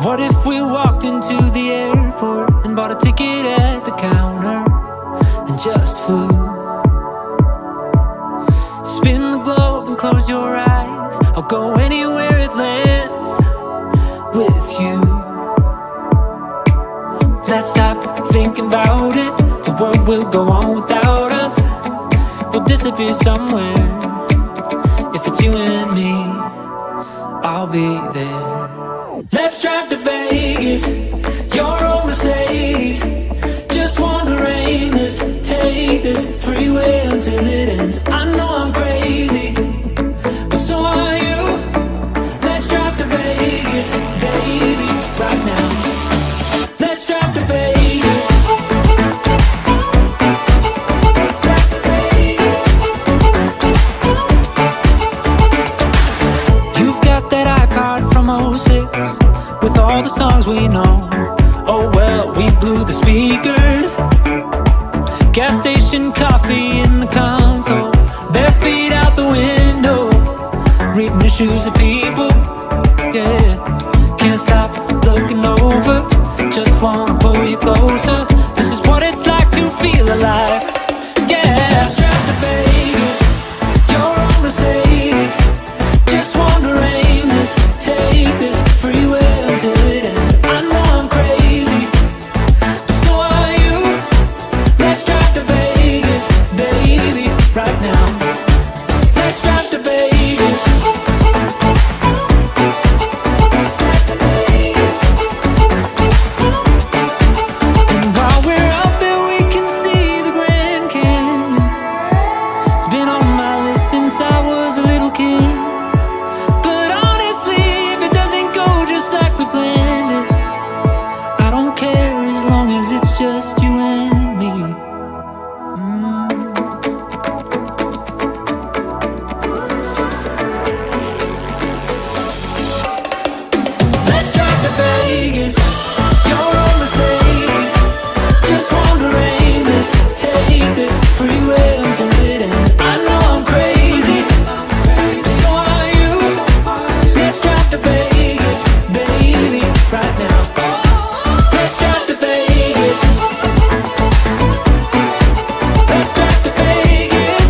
What if we walked into the airport and bought a ticket at the counter and just flew? Spin the globe and close your eyes, I'll go anywhere it lands with you. Let's stop thinking about it, the world will go on without us. We'll disappear somewhere. If it's you and me, I'll be there. Let's drive to Vegas, your old Mercedes. Just wanna rain this, take this freeway until it ends. I know I'm crazy, but so are you. Let's drive to Vegas, baby, right now. Let's drive to Vegas. You've got that iPod from '06 with all the songs we know. Oh well, we blew the speakers. Gas station coffee in the console, bare feet out the window, reading the shoes of people. Yeah, can't stop looking over, just wanna pull you closer. This is what it's like to feel alive. Yeah, let's drive to Vegas, your own Mercedes. Just wanna rain this, take this freeway until it ends. I know I'm crazy, but so are you. Let's drive to Vegas, baby, right now. Let's drive to Vegas. And while we're out there, we can see the Grand Canyon. It's been on my list since I was a little kid. But honestly, if it doesn't go just like we planned it, I don't care as long as it's just you and me. Let's drive to Vegas, your own Mercedes. Just wanna rain this, take this freeway until it ends. I know I'm crazy, so are you. Let's drive to Vegas, baby, right now. Let's drive to Vegas. Let's drive to Vegas.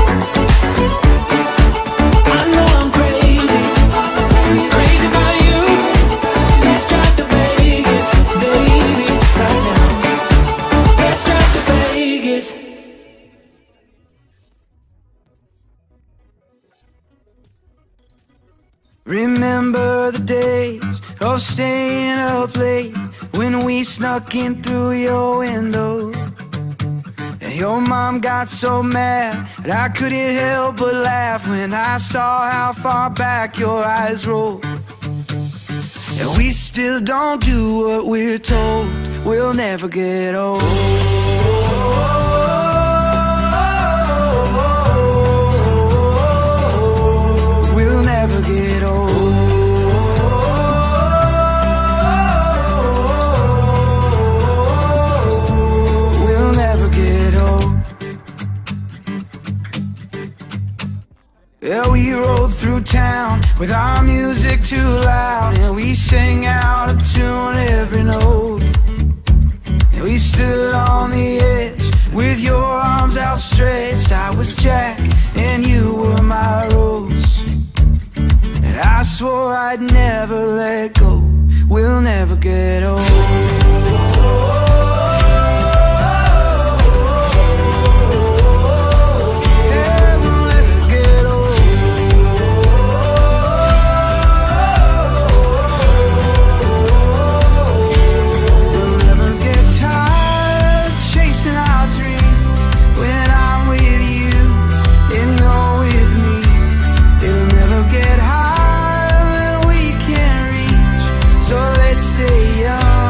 I know I'm crazy, crazy about you. Let's drive to Vegas, baby, right now. Let's drive to Vegas. Remember the days of staying up late when we snuck in through your window. And your mom got so mad that I couldn't help but laugh when I saw how far back your eyes rolled. And we still don't do what we're told, we'll never get old. We'll never get old. We'll never get old. Yeah, we rode through town with our music too loud, and we sang out of tune every note. And we stood on the edge with your arms outstretched. I was Jack and you were my Rose, and I swore I'd never let go. We'll never get old. Stay young.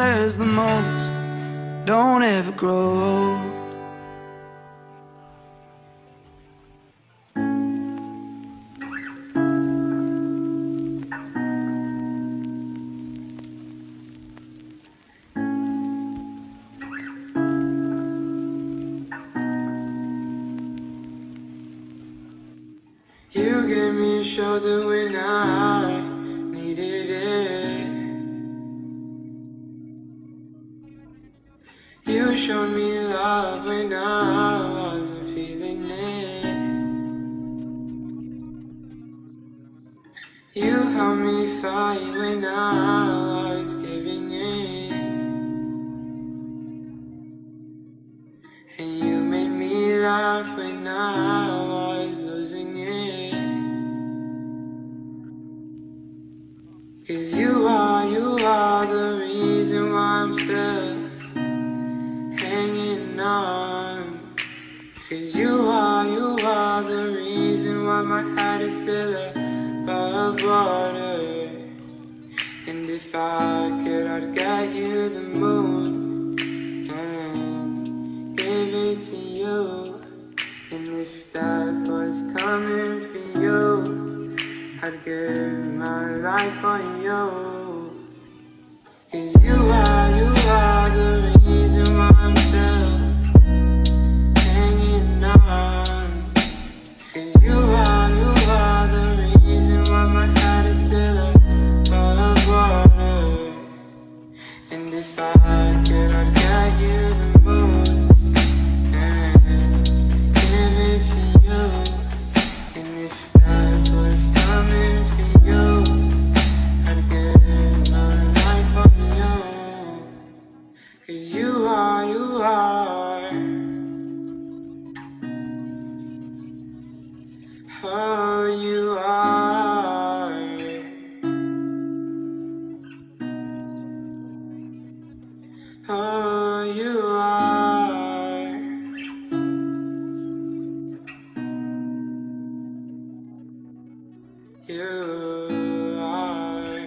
matters the most don't ever grow old. You gave me a shoulder when I needed it. You showed me love when I wasn't feeling it. You helped me fight when I was giving in. And you made me laugh when I was losing it. 'Cause you are the reason why I'm still hanging on. 'Cause you are the reason why my head is still above water. And if I could, I'd get you the moon and give it to you. And if death was coming for you, I'd give my life for you. 'Cause you are the reason why I'm still hanging on. 'Cause you are the reason why my head is still above water. And if I could, I'd get you the moon and give it to you. And if death was coming for you, I'd give my life for you. 'Cause you are oh, you are. Oh, you are. You are.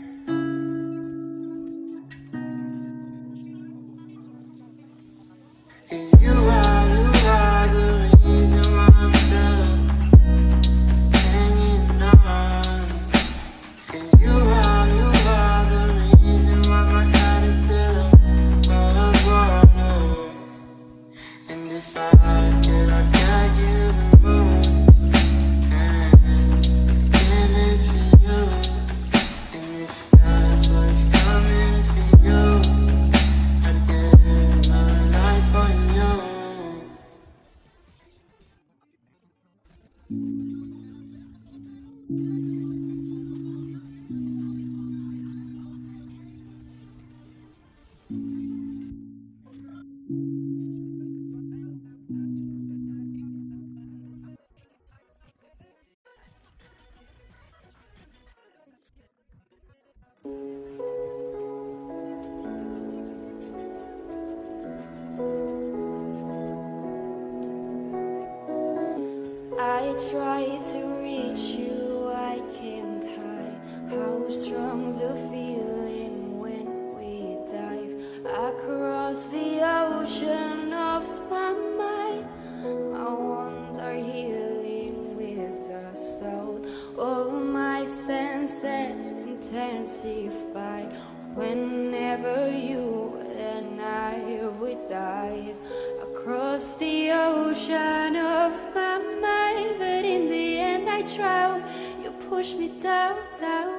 'Cause you are the reason why I'm still hanging on. 'Cause you are the reason why my head is still above water. And if I could, I'd get you the moon and give it to you. And if that was coming for you, I'd give my life for you. I try to reach you, I can't hide how strong the feeling when we dive across the ocean of my mind. My wounds are healing with the soul. All my senses intensified whenever you and I would dive across the ocean of my mind. But in the end I drown, you push me down, down.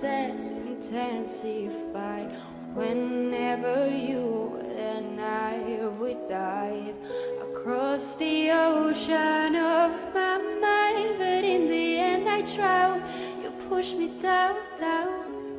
sunsets intensified whenever you and I would dive across the ocean of my mind. But in the end I drown. You push me down, down.